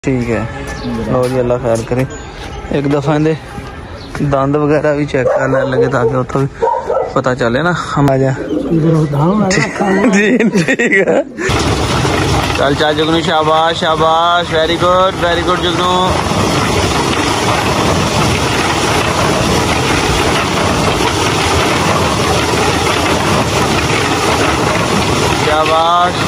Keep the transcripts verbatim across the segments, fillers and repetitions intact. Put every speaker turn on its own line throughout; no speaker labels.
ठीक है, लो जी अल्लाह खैर करे। एक दफ़ा इन्हें दंद वगैरह भी चेक कर लेने लगे ताकि उतो भी पता चले ना हम आ जा। जी ठीक है, चल चल जुगनू, शाबाश शाबाश, वेरी गुड वेरी गुड जुगनू। शाबाश,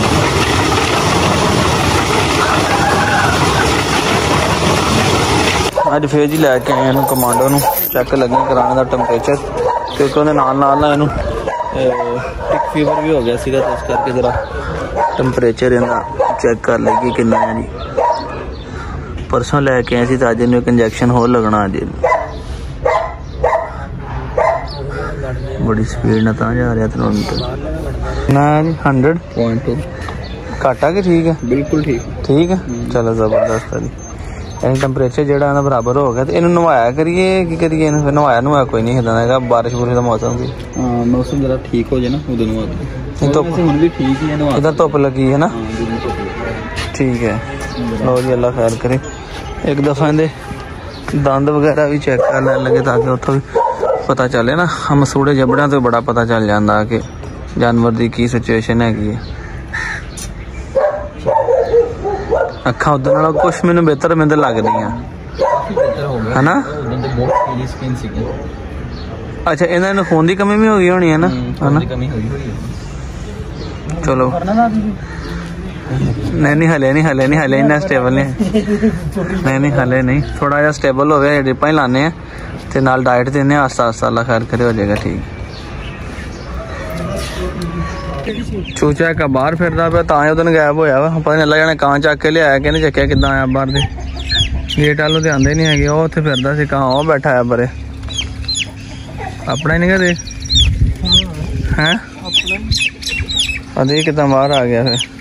अज फिर जी लैके आए इन कमांडो नूं चैक लगे कराने का टैंपरेचर, क्योंकि उन्हें नाल नाल ना इनू टिक फीवर भी हो गया सीगा, तो इस करके जरा टैंपरेचर इनका चैक कर लगी कितना है जी। परसों लैके आए तो अज इन एक इंजैक्शन होर लगना अज। बड़ी स्पीड ना जा रहा तुरंत ना जी। हंड्रेड पॉइंट टू घट आ कि ठीक है? बिल्कुल ठीक ठीक है, चलो जबरदस्त है जी। टैंपरेचर जो बराबर हो गया, तो इन नवाया करिए की करिए, नवाया नवाया कोई नहीं है, बारिश बुरिश का मौसम भी
मौसम जरा ठीक हो जाए ना उदों
इधर धुप लगी है ना। ठीक है, लो जी अल्लाह खैर करे। एक दफ़ा इन्हें दंद वगैरह भी चेक कर लेने लगे ताकि उतो भी पता चले ना, हम सूड़े जबड़िया तो बड़ा पता चल जाता कि जानवर की की सिचुएशन हैगी है। अखा उधर नालों कुछ मैनू बेहतर मैंने लगदी है ना। अच्छा, इन्हें खून की कमी भी हो गई होनी है ना, है ना। चलो नहीं नहीं हले नहीं हले नहीं हले इन्ना स्टेबल नहीं नहीं नहीं हले नहीं, थोड़ा जहा स्टेबल हो गया, ड्रिपां ही लाने हैं ते नाल डाइट देने आस्ता आस्ता, अल्लाह खैर करे हो जाएगा ठीक। चूचा एक बाहर फिरदा पे तां उदन गायब होया वा, पता नहीं अल्लाह जाने कां चक के लिया कि नहीं चक्या किदां आया बाहर दे। गेट वालों तो आंदे नहीं है, वो उत्थे फिरदा सी, कां वो बैठा है परे अपना ही नहीं कहते हैं। अरे कितना बाहर आ गया फिर,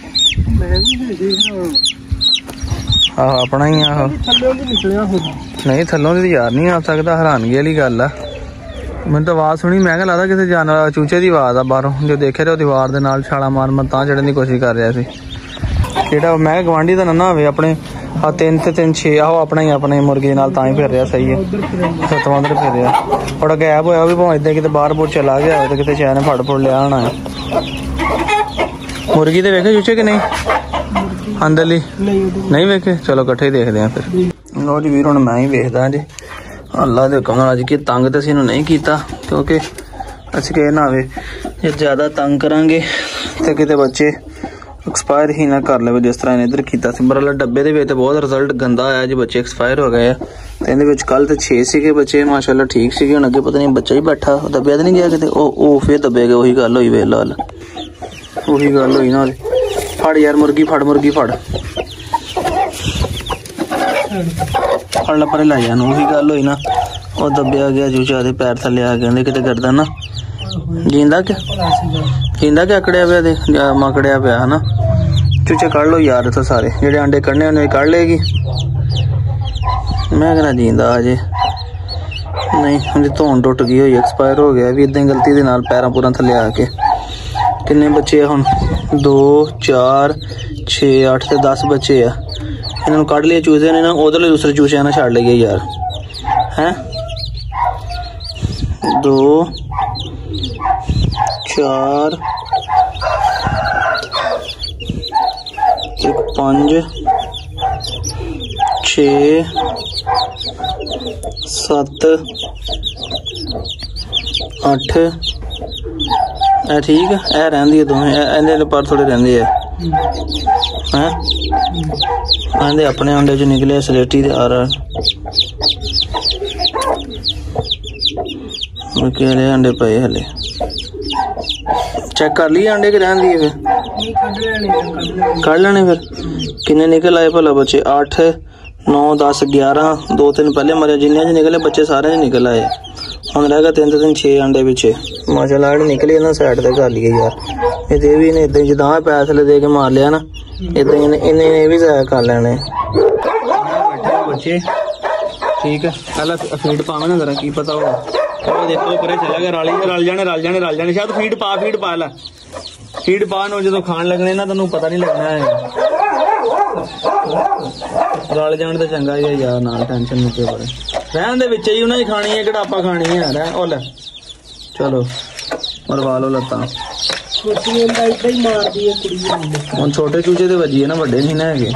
आहो अपना ही आहो नहीं थलों तो यार नहीं आ सकता, हैरानगी वाली गल है। मैंने तो आवाज़ सुनी, मैं लगता किसी जानवर चूचे की आवाज़ आ बाहरों, जो देखे तो दीवार के नाल छाला मार मार तां चढ़ने की कोशिश कर रहा सी। जेड़ा मैं गवांढी का ना हो अपने आ तीन ते तीन छे आहो अपना ही अपने मुर्गे नाल तां ही फिर रहा, सही है सतवां उधर फिर रहा, थोड़ा गैप होया भी भावें इदां किते बाहर बूर चला गया तो किते शायद ने फड़ फुड़ लिया होना है। मुर्गी तो वेखे चूचे कि नहीं अंदरली नहीं वेखे, चलो कट्ठे ही देखते हैं फिर। लो जी वीर हुण मैं ही वेखदा जी, अल्लाह दे हुक्म नाल अज कि तंग तो असीं नहीं किया, क्योंकि असीं कहे ना आवे जे ज़्यादा तंग करांगे तो किते बच्चे एक्सपायर ही ना कर ले, जिस तरह इन्हें इधर किया। बरल डब्बे के तो बहुत रिजल्ट गंदा आया जी, बच्चे एक्सपायर हो गए। तो ये कल तो छे से बच्चे माशाल्लाह ठीक से, हम अगे पता नहीं बच्चा ही बैठा दब्बिया तो नहीं गया किते, ओ फिर दब्बे गए, उही गल हुई वेला वाल उही गल हुई ना। फड़ यार मुर्गी फड़ मुर्गी फड़ फड़ पर लै जान, उही गल हुई ना, वो दब्बिया गया चूचा दे पैर थले आ गए किते करदा ना। जींदा क्या जींदा क्या अकड़िया पिया मकड़िया पिया है ना। चूचे कड़ लो यार तो सारे जेडे अंडे कड़ने उन्हें कड़ लेगी, मैं कहना जींदा अजे नहीं, उनकी धौन टुट गई हुई, एक्सपायर हो गया भी इदा गलती के नाल पैरों पूरा थले आके। किन्ने बच्चे हुण दो चार छे अठ ते दस बच्चे आ, इन्होंने कड़ लिया चूजे ने ना, उधर दूसरे चूचे ने छड़ लिए यार हैं। दो चार एक पांच छे सत्त अठ ए ठीक है, ए रहिंदी है दोवें, इहदे पर थोड़े रहिंदे है हैं, इहदे अपने अंडे च निकले सलेटी दे आ रहा केड़े अंडे पे हले चेक कर लिए अंडे के रहन दिए फिर कड़ लेने फिर किन्ने निकल आए भला बच्चे, आठ नौ दस ग्यारह, दो तीन पहले मरे, जिन्ने च निकले बच्चे सारे निकल आए। हम रह गए तीन तीन छे अंडे पिछे माशाल्लाह निकले ना साइड से कर लिए यार। ये भी ने इदा जिदा पैर थले दे के मार लिया ना, इदा इन्हें भी जाया कर लेने बच्चे। ठीक है पहला फीड पावे ना जरा, की पता होगा देखो परे चला गया, रल रल जाने रल जाने रल जाने शायद फीड पा फीड पा ला फीड पा जो खान लगने ना तेन पता नहीं लगना है। रल जान तो चंगा ही है यार, ना टेंशन मुके बड़े रहन दे विच ही उन्हें खानी है किहड़ा आपां खानी है रह ओ ले चलो मरवा लो लत्तां हुण छोटे चूचे ते वजी है ना वड्डे नहीं ना हैगे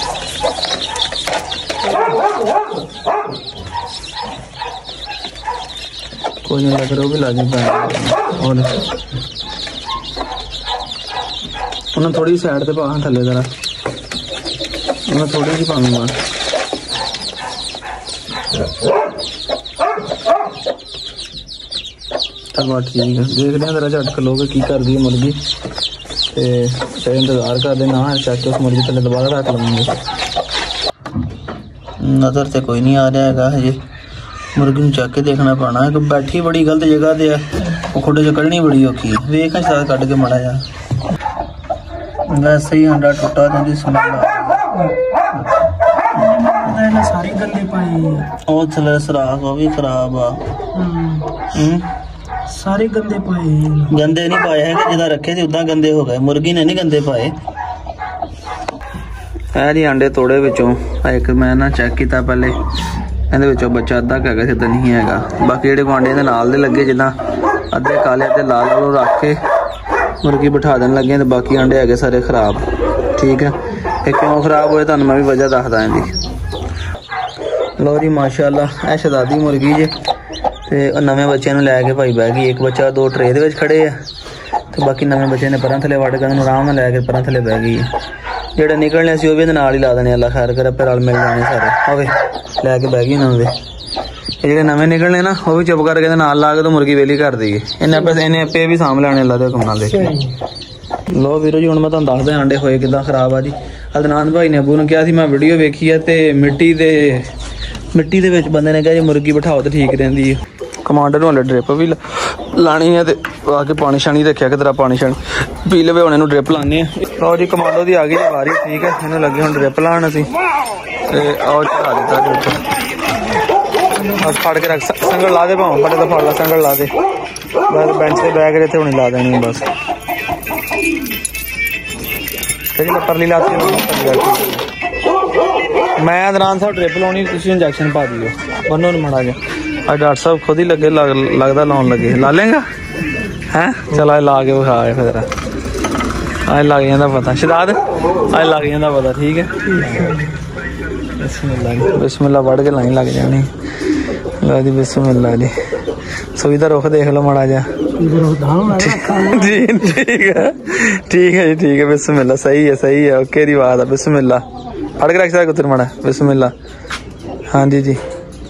कोई नहीं लग रहा भी लाजमी पैर और उन्हें थोड़ी साइड से पा थले जरा उन्हें थोड़ी सी पानी मार चल बात ठीक है देखते हैं जरा झटक लोगे की कर दी मुर्गी ते फिर इंतजार कर देना चेक उस मुर्गी थले दोबारा रख लवेंगे। नज़र से कोई नहीं आ रहा है हजे मुर्गी नूं चक के देखना पैना है कि बैठी बड़ी गलत जगह ते है वो खुडे च कढ़नी बड़ी औखी है वेख शायद कढ़ के माड़ा जा वैसे ही अंडा टुटा दी सुना सारी गंदे पाए ओ थले सराख वो भी खराब आ सारे गंदे पाए गंदे नहीं पाए है कि जिदा रखे थे उदा गंदे हो गए मुर्गी ने नहीं गंदे पाए है जी अंडे तोड़े विचों एक मैं ना चेक किया पहले ਇਹਦੇ ਵਿੱਚੋਂ ਬੱਚਾ ਅੱਧਾ ਕੁ ਹੈਗਾ ਸਿੱਧਾ ਨਹੀਂ ਹੈਗਾ ਬਾਕੀ ਜਿਹੜੇ ਗੁਆਂਢੀਆਂ ਦੇ ਨਾਲ ਦੇ ਲੱਗੇ ਜਿੱਦਾਂ ਅੱਧੇ ਕਾਲੇ ਤੇ ਲਾਲ ਵਾਲੋਂ ਰੱਖ ਕੇ ਮੁਰਗੀ ਬਿਠਾ ਦੇਣ ਲੱਗੇ ਤੇ ਬਾਕੀ ਅੰਡੇ ਹੈਗੇ ਸਾਰੇ ਖਰਾਬ ਠੀਕ ਹੈ ਇਹ ਕਿਉਂ ਖਰਾਬ ਹੋਏ ਤੁਹਾਨੂੰ ਮੈਂ ਵੀ ਵਜ੍ਹਾ ਦੱਸਦਾ ਇਹਦੀ ਲੋ ਜੀ ਮਾਸ਼ਾਅੱਲਾ ਇਹ ਸ਼ਹਜ਼ਾਦੀ ਮੁਰਗੀ ਜੇ ਤੇ ਉਹ ਨਵੇਂ ਬੱਚਿਆਂ ਨੂੰ ਲੈ ਕੇ ਭਾਈ ਬਹਿ ਗਈ ਇੱਕ ਬੱਚਾ ਦੋ ਟਰੇ ਦੇ ਵਿੱਚ ਖੜੇ ਆ ਤੇ ਬਾਕੀ ਨਵੇਂ ਬੱਚੇ ਨੇ ਪਰਾਂ ਥੱਲੇ ਵੜ ਕੇ ਉਹਨੂੰ ਆਰਾਮ ਨਾਲ ਲੈ ਕੇ ਪਰਾਂ ਥੱਲੇ ਬਹਿ ਗਈ ਜਿਹੜੇ ਨਿਕਲਣੇ ਸੀ ਉਹ ਵੀ ਇਹਦੇ ਨਾਲ ਹੀ ਲਾ ਦੇਣੇ ਅੱਲਾ ਖੈਰ ਕਰੇ ਆਪੇ ਰਲ ਮਿਲ ਜਾਣੇ ਸਾਰੇ ਹੋਵੇ ਲੈ ਕੇ ਬਹਿ ਗਈ ਇਹਨਾਂ ਦੇ ਇਹ ਜਿਹੜੇ ਨਵੇਂ ਨਿਕਲਣੇ ਨਾ ਉਹ ਵੀ ਚੁੱਪ ਕਰਕੇ ਇਹਦੇ ਨਾਲ ਲਾ ਕੇ ਤਾਂ ਮੁਰਗੀ ਵੇਲੀ ਕਰ ਦੇਈਏ ਇਹਨੇ ਆਪੇ ਇਹਨੇ ਆਪੇ ਵੀ ਸਾਂਭ ਲੈਣੇ ਅੱਲਾ ਦੇ ਹੁਕਮ ਨਾਲ ਦੇਖੀ ਲੋ ਵੀਰੋ ਜੀ ਹੁਣ ਮੈਂ ਤੁਹਾਨੂੰ ਦੱਸਦਾ ਆਂਡੇ ਹੋਏ ਕਿੱਦਾਂ ਖਰਾਬ ਆ ਜੀ ਅਦਨਾਨ ਭਾਈ ਨੇ ਅੱਬੂ ਨੂੰ ਕਿਹਾ ਸੀ ਮੈਂ ਵੀਡੀਓ ਵੇਖੀ ਆ ਤੇ ਮਿੱਟੀ ਦੇ ਮਿੱਟੀ ਦੇ ਵਿੱਚ ਬੰਦੇ ਨੇ ਕਿਹਾ ਜੀ ਮੁਰਗੀ ਬਿਠਾਓ ਤੇ ਠੀਕ ਰਹਿੰਦੀ ਹੈ ਕਮਾਂਡਰ ਨੂੰ ਹਲੇ ਡ੍ਰਿਪ ਵੀ ਲਾਣੀ ਹੈ ਤੇ ਆ ਕੇ ਪਾਣੀ ਛਾਣੀ ਦੇਖਿਆ ਕਿ ਤੇਰਾ ਪਾਣੀ ਛਾਣੀ ਪੀ ਲਵੇ ਹੁਣ ਇਹਨੂੰ ਡ੍ਰਿਪ ਲਾਣੀ ਹੈ ਲਓ ਜੀ ਕਮਾਂਡੋ ਦੀ ਆ ਗਈ ਵਾਰੀ ਠੀਕ ਹੈ ਇਹਨੂੰ ਲੱਗੇ ਹੁਣ ਡ੍ਰਿਪ ਲਾਣ ਅਸੀਂ ਤੇ ਆਹ ਚੜਾ ਦਿੱਤਾ ਡ੍ਰਿਪ ਬਸ ਫੜ ਕੇ ਰੱਖ ਸੰਗਲ ਲਾ ਦੇ ਭਾਵੇਂ ਫੜੇ ਤਾਂ ਫੜ ਲਾ ਸੰਗਲ ਲਾ ਦੇ ਬਸ ਬੈਂਚ ਤੇ ਬੈਗ ਇੱਥੇ ਹੁਣੀ ਲਾ ਦੇਣੀ ਬਸ ਤੇ ਜਿਹੜਾ ਪਰਲੀ ਲਾਤੀ ਮੈਂ ਅਦਨਾਨ ਸਾਹਿਬ ਡ੍ਰਿਪ ਲਾਉਣੀ ਤੁਸੀਂ ਇੰਜੈਕਸ਼ਨ ਪਾ ਦਿਓ ਬੰਨੋ ਨੂੰ ਮਾੜਾ ਜਿਹਾ आ डॉक्टर साहब खुद ही लगे लग, लगता लाउन लगे ला लेगा हैं चल ला के विखा फिर अज लग जाता पता शदाद अज लग जाता पता ठीक है बिस्मिल्लाह बिस्मिल्लाह पढ़ के लाई लग जानी लो जी बिस्मिल्लाह जी सुई का रुख देख लो माड़ा जा जी ठीक है ठीक है जी ठीक है बिस्मिल्लाह सही है सही है ओके दी बात है बिस्मिल्लाह पढ़ के रख सकते कुछ माड़ा बिस्मिल्लाह हाँ जी जी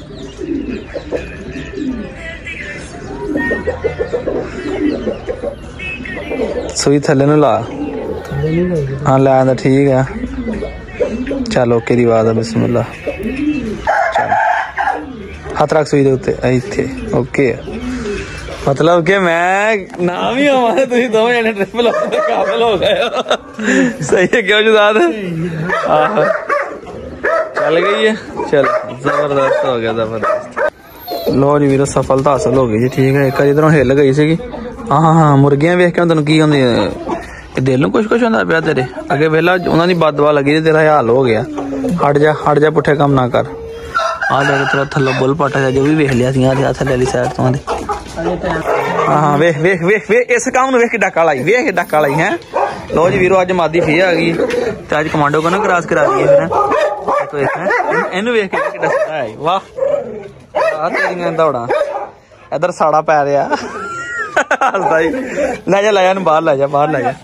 सुई थले नु ला हाँ लै आंदा ठीक है चल ओके दी बात है बिस्मिल्लाह चल हाथ रख सुई दे उत्ते इत्थे ओके मतलब कि मैं नाम ही हमारे तुम दो जने ट्रिपल काबिल हो गए सही है क्यों जुदाद आहो चल गई है चल जबरदस्त हो गया जबरदस्त लो जी वीरो सफलता हासिल हो गई जी ठीक है एक इधरों हिल गई सी हाँ हाँ हाँ मुर्गियां वेख के तेन की होंगे दिल नूं कुछ कुछ होंदा पिया तेरे अगे वेला उन्हां दी बददुआ लगी तेरा हाल हो गया हट जा हट जा पुठे काम ना कर आ जा तेरा थल्लो बुल पटा जा जो भी वेख लिया सी आ थल्ले वाली साइड तो दे हाँ हाँ वेख वेख वेख वेख इस काम नूं वेख के डक्का लाई वेख डक्का लाई है लो जी वीरो अज मादी फी आ गई ते अज कमांडो को ना क्रॉस करा दी फिर इनू वेख के डक्का है वाह आ तेरियां दौड़ा इधर साड़ा पै रहा ले जा ले जा बाहर ले जा बाहर ले जा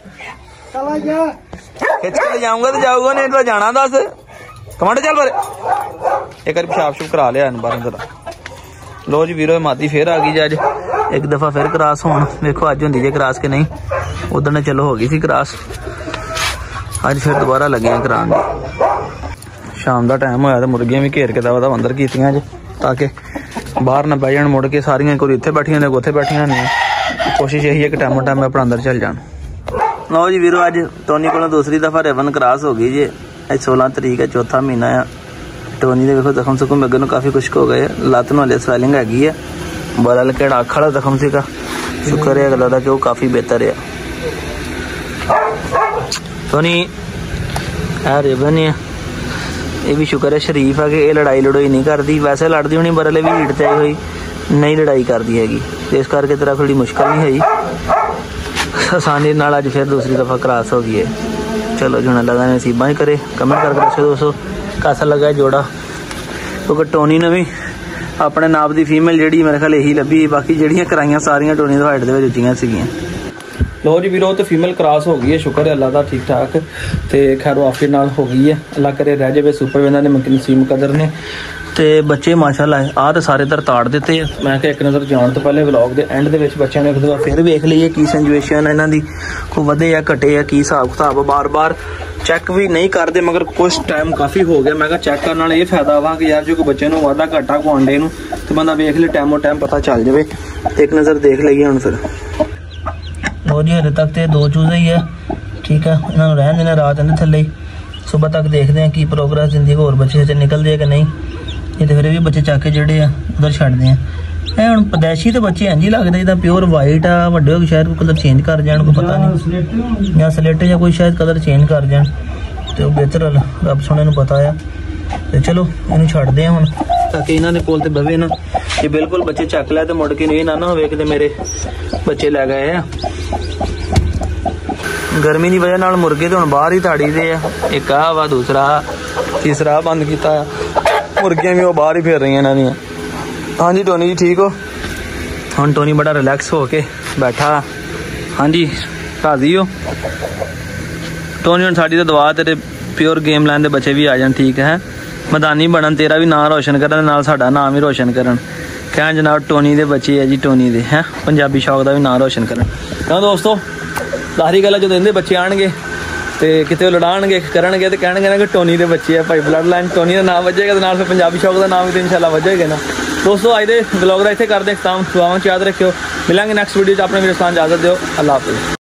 खिच के ले जाऊंगा तो जाऊंगा नहीं तो जाना दस कमांडो चल बारे एक बार पेशाब शुभ करा लिया बाहर जरा लो जी वीरो मादी फिर आ गई अज एक दफा फिर क्रॉस होन देखो अज होंदी जे क्रॉस के नहीं उधर ने चलो हो गई सी क्रॉस अज फिर दोबारा लगे करान शाम का टाइम होया तो मुर्गियां भी घेर के दवा दवा अंदर कीतियां जे ताकि बाहर ना बह जान मुड़ के सारियां कोई इत्थे बैठियां ने कोई उत्थे बैठियां ने कोशिश यही है कि टाइमो टाइम अपना अंदर चल जान लो जी वीरो अज टोनी को दूसरी दफा रेवन क्रॉस हो गई जी अज सोलह तरीक है चौथा महीना है टोनी के देखो जख्म सुखम अगर काफ़ी खुश्क हो गए लत्त नूं हले स्वैलिंग हैगी है बड़ा लकेड़ा अख वाला जख्म सीगा शुक्र है अगला कि वो काफ़ी बेहतर है टोनी है रेबन है, ये भी शुक्र है शरीफ है कि ये लड़ाई लड़ोई नहीं करती। वैसे लड़ती होनी पर हले भी हीट ते आई हुई नहीं लड़ाई करती हैगी, इस करके तेरा थोड़ी मुश्किल नहीं हुई। आसानी नाल अज फिर दूसरी दफ़ा क्रॉस हो गई है। चलो जो लगा नसीबा ही करे। कमेंट करके दसो दोस्तों कैसा लगा है जोड़ा, क्योंकि टोनी ने भी अपने नाप की फीमेल जी मेरे ख्याल यही लभी, बाकी जड़ियाँ कराइया सारिया टोनी की हाइट के उच्चियां सीगियां। लो जी वीरो तो फीमेल क्रॉस हो गई है, शुक्र है अल्लाह का ठीक ठाक, तो खैरो आफियत नाल हो गई है। अल्लाह करे रह जाए सुपर विंदा ने मक्की नसीम कदर ने। तो बच्चे माशाअल्लाह आ तो सारे तर ताड़ दिते। मैं एक नज़र जाने तो पहले व्लॉग के एंड के बच्चों ने एक दफा फिर वेख लीए की सिचुएशन है इन्हों की, कोई वधे या घटे या की हिसाब किताब। बार बार चैक भी नहीं करते मगर कुछ टाइम काफ़ी हो गया। मैं कहा चैक करने वाला ये फायदा वा कि यार जो कोई बच्चे को वाधा घाटा को आंडे नूं तो बंदा वेख ले टाइमो टाइम पता चल जाए। एक नज़र देख लीए हम फिर। लो जी हले तक तो दो चूजे ही है, ठीक है, इन्होंने रहन देना रात इन्हें थले, सुबह तक देखते हैं कि प्रोग्रेस जिंदगी होर बच्चे निकलते हैं कि नहीं, ये तो फिर भी बच्चे चक के जोड़े उधर छड़ते हैं। ए हम पैदाइशी तो बच्चे इंज ही लगते जिदा प्योर वाइट आ, वड्डे हो शायद कोई कलर चेंज कर जाए, कोई पता नहीं या सलेटे या कोई शायद कलर चेंज कर जाए तो बेहतर रब सोने को पता है। तो चलो इन छड़ते हैं हम ताकि इन्होंने कोल तो बवे ना, ये बिल्कुल बच्चे चक लै तो मुड़ के ये ना ना हो कि मेरे बच्चे लै गए हैं। गर्मी की वजह नाल मुर्गे तो हम बाहर ही ताड़ी दे, एक आ वा दूसरा तीसरा बंद किया, मुर्गियां भी वो बाहर ही फिर रही इन्हों दी। हाँ जी टोनी जी ठीक हो? हम टोनी बड़ा रिलैक्स हो के बैठा। हाँ जी राजी हो टोनी? हम साड़ी तो दुआ तेरे प्योर गेम लैन के बच्चे भी आ जाए, ठीक है, मैदानी बनन, तेरा भी नाम रोशन करन, नाल साडा नाम भी रोशन करन। कहन जनाब टोनी के बच्चे है जी, टोनी दे हैं पंजाबी शौक का भी नाम रोशन करन। क्यों दोस्तों सारी गल जो इनके बच्चे आएंगे तो कितने लड़ाएंगे करनगे तो कहणगे ना कि टोनी के बच्चे है भाई, ब्लड लाइन टोनी का नाम वजेगा तो नाल फिर पंजाबी शौक का नाम भी तो इंशाल्लाह वजेगा ना। दोस्तों अज के ब्लॉग का इतने करते हैं खत्म, दुआवां याद रखियो, मिलेंगे नैक्सट वीडियो अपने मेरे स्थान इजाजत दो, अल्लाह हाफिज़।